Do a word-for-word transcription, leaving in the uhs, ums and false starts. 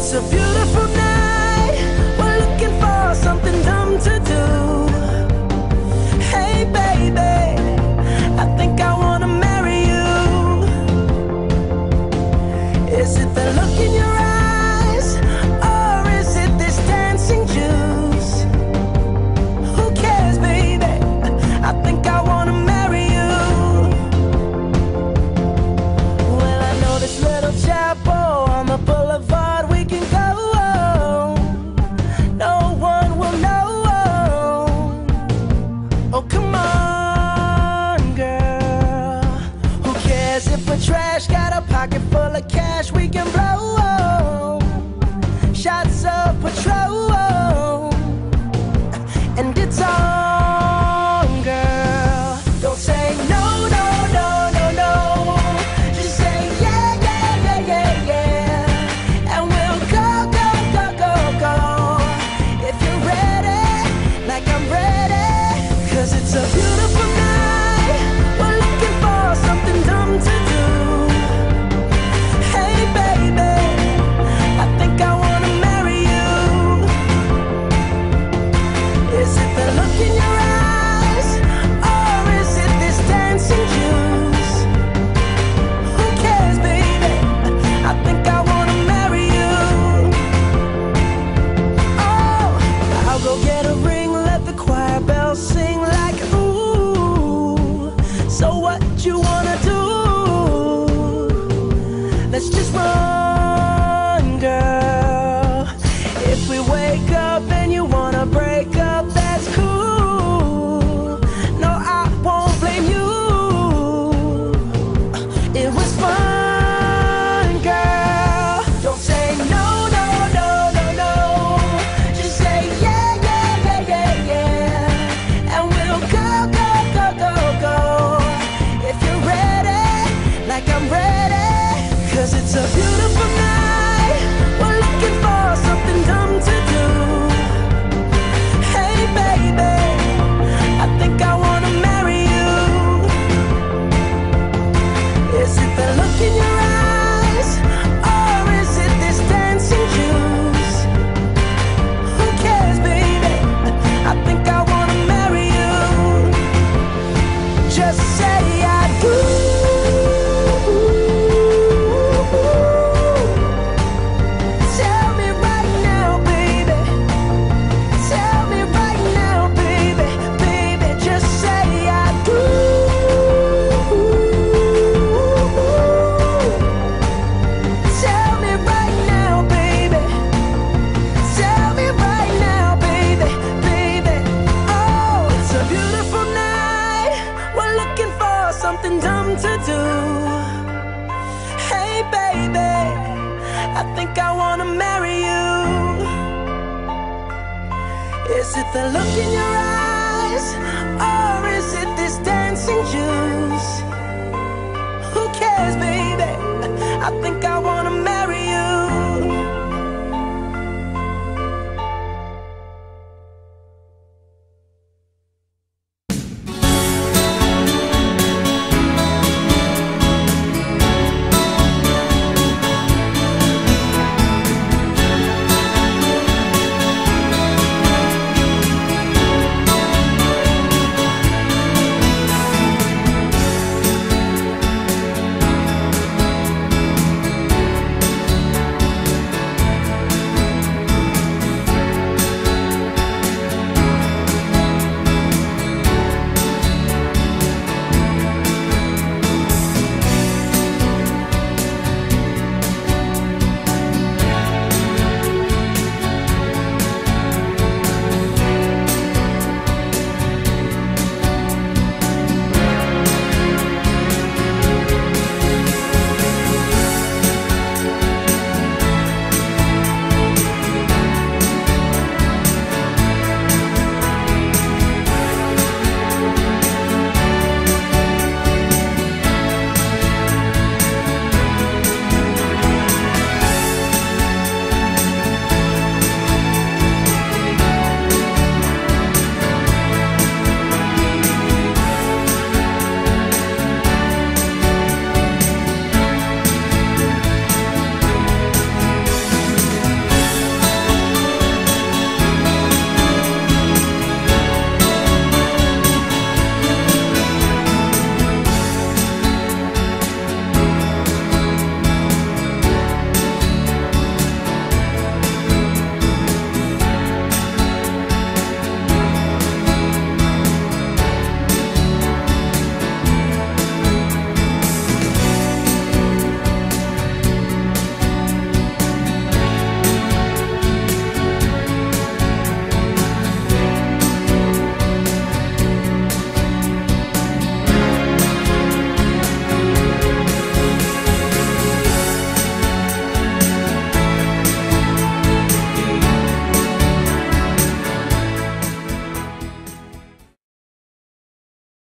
It's a beautiful night. We're looking for something dumb to do. Hey baby, I think I wanna marry you. Is it the look in your eyes, or is it this dancing juice? Who cares, baby? I think I wanna marry you. Well, I know this little chapel on the boulevard we can go. No one will know. Oh, come on, girl. Who cares if we're trash? Got a pocket full of cash we can blow. Shots of Patrol, and it's on, girl. Don't say no, no, no, no, no. Just say yeah, yeah, yeah, yeah, yeah. And we'll go, go, go, go, go. If you're ready, like I'm ready. Cause it's a beautiful night. We're looking for something dumb to do. Hey baby, I think I wanna marry you. Is it the look in your eyes, or is it this dancing juice? Who cares, baby? I think I wanna marry you. Oh, I'll go get a ring, let the choir bells sing like ooh. So what you wanna do? Let's just run, girl. If we wake up and you wanna break up, that's cool. No, I won't blame you. It was fun, girl. Don't say no, no, no, no, no. Just say yeah, yeah, yeah, yeah, yeah. And we'll go, go, go, go, go. If you're ready, like I'm ready. Cause it's a beautiful night. We're looking for something dumb to do. Hey baby, I think I wanna marry you. Is it the look in your eyes, or is it this dancing juice? Who cares, baby? I think I wanna marry you. Just say I do. Tell me right now, baby. Tell me right now, baby. Baby, just say I do. Tell me right now, baby. Tell me right now, baby. Baby, oh, it's a beautiful night. We're looking for something dumb to do. Hey baby, I think I wanna marry you. Is it the look in your eyes, or is it this dancing juice? Who cares, baby? I think I wanna